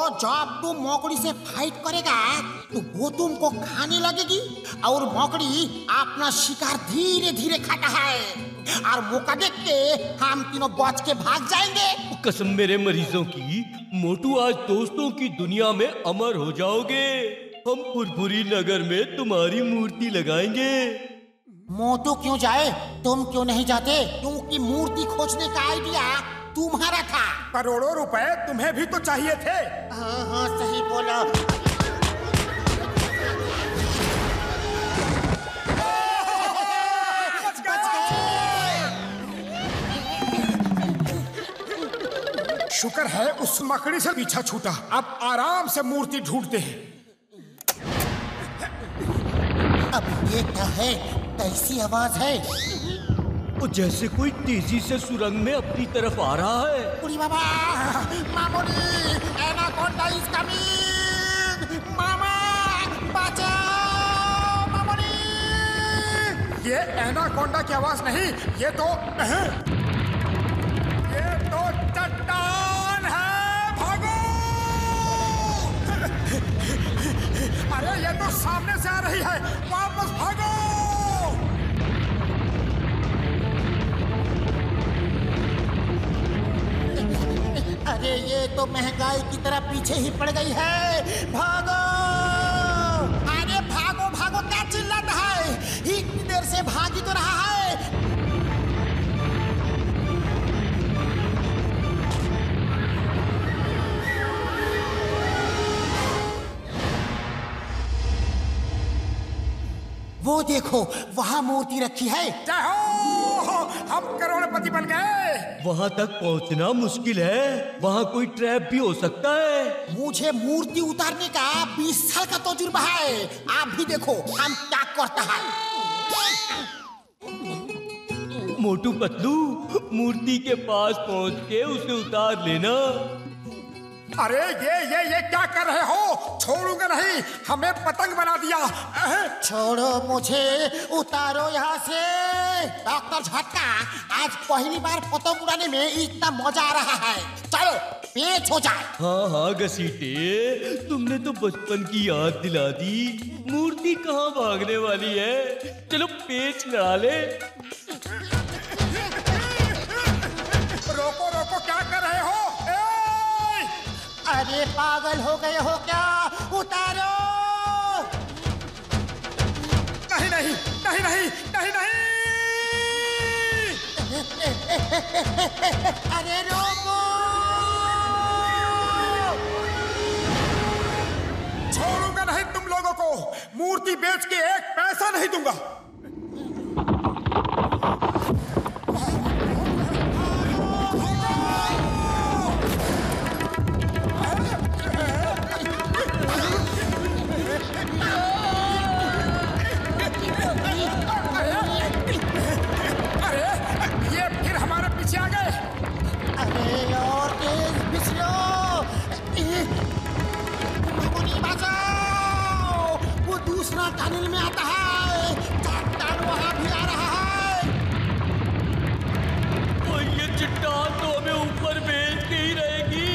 जब तुम मोकड़ी से फाइट करेगा तो वो तुमको खाने लगेगी और मोकड़ी अपना शिकार धीरे धीरे खाता है और मौका देख के हम तीनों बच के भाग जाएंगे। कसम मेरे मरीजों की, मोटू आज दोस्तों की दुनिया में अमर हो जाओगे। हम फुरफुरी नगर में तुम्हारी मूर्ति लगाएंगे। मोटू क्यों जाए, तुम क्यों नहीं जाते? क्योंकि मूर्ति खोजने का आइडिया तुम्हारा था। करोड़ों रुपए तुम्हें भी तो चाहिए थे। हाँ सही बोला। शुक्र है उस मकड़ी से पीछा छूटा। अब आराम से मूर्ति ढूंढते हैं। अब ये क्या है? कैसी आवाज है? और जैसे कोई तेजी से सुरंग में अपनी तरफ आ रहा है। उड़ी बाबा, मामूली, एनाकोंडा इज कमिंग। मामा, बचाओ मामूली। ये एनाकोंडा की आवाज नहीं, ये तो चट्टान है। भागो! अरे ये तो सामने से आ रही है, वापस भागो! अरे ये तो महंगाई की तरह पीछे ही पड़ गई है। भागो! अरे भागो भागो, क्या चिल्लाता है? इतनी देर से भागी तो रहा है। वो देखो, वहाँ मूर्ति रखी है। जय हो! हम करोड़पति बन गए। वहाँ तक पहुँचना मुश्किल है, वहाँ कोई ट्रैप भी हो सकता है। मुझे मूर्ति उतारने का 20 साल का तजुर्बा है। आप भी देखो हम क्या करता है। मोटू पतलू, मूर्ति के पास पहुँच के उसे उतार लेना। अरे ये क्या कर रहे हो? छोड़ूंगा नहीं, हमें पतंग बना दिया। छोड़ो मुझे, उतारो यहाँ से। डॉक्टर झटका, आज पहली बार पतंग उड़ाने में इतना मजा आ रहा है। चलो पेच हो जाए। हाँ घसीटे, तुमने तो बचपन की याद दिला दी। मूर्ति कहाँ भागने वाली है, चलो पेच लड़ा ले। रोको रोको, क्या कर रहे हो? अरे पागल हो गए हो क्या? उतारो! नहीं नहीं नहीं नहीं नहीं नहीं! अरे रोको! छोड़ूंगा नहीं तुम लोगों को। मूर्ति बेच के एक पैसा नहीं दूंगा। टनल में आता है। चट्टान वहां भी आ रहा है। और ये चट्टान तो हमें ऊपर भेज के ही रहेगी।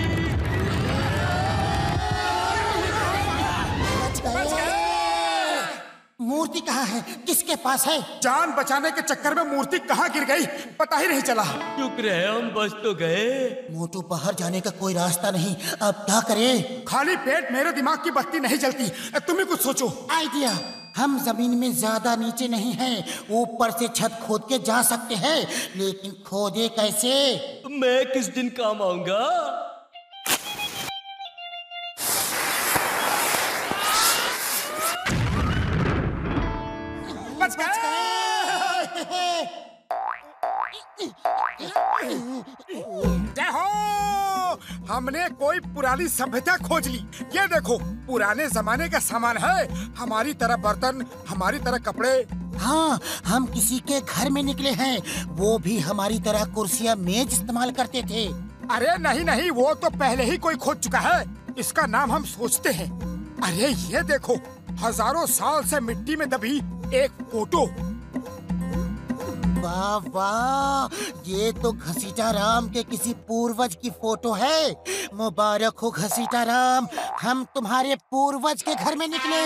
बच गए। मूर्ति कहाँ है? किसके पास है? जान बचाने के चक्कर में मूर्ति कहाँ गिर गई पता ही नहीं चला। शुक्र है हम बच तो गए। मोटू, बाहर जाने का कोई रास्ता नहीं, अब क्या करें? खाली पेट मेरे दिमाग की बत्ती नहीं जलती। तुम ही कुछ सोचो। आइडिया, हम जमीन में ज्यादा नीचे नहीं हैं, ऊपर से छत खोद के जा सकते हैं, लेकिन खोदे कैसे? मैं किस दिन काम आऊंगा? बच गए। जय हो! हमने कोई पुरानी सभ्यता खोज ली। ये देखो, पुराने जमाने का सामान है। हमारी तरह बर्तन, हमारी तरह कपड़े। हाँ, हम किसी के घर में निकले हैं। वो भी हमारी तरह कुर्सियाँ मेज इस्तेमाल करते थे। अरे नहीं नहीं, वो तो पहले ही कोई खोज चुका है। इसका नाम हम सोचते हैं। अरे ये देखो, हजारों साल से मिट्टी में दबी एक फोटो। वाह वाह, ये तो घसीटा राम के किसी पूर्वज की फोटो है। मुबारक हो घसीटा राम, हम तुम्हारे पूर्वज के घर में निकले।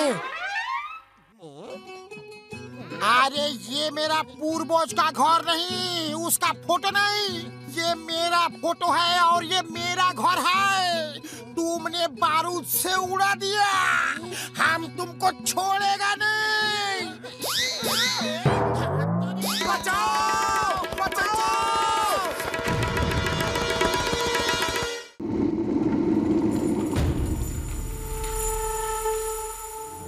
अरे ये मेरा पूर्वज का घर नहीं, उसका फोटो नहीं, ये मेरा फोटो है और ये मेरा घर है। तुमने बारूद से उड़ा दिया, हम तुमको छोड़ेगा नहीं।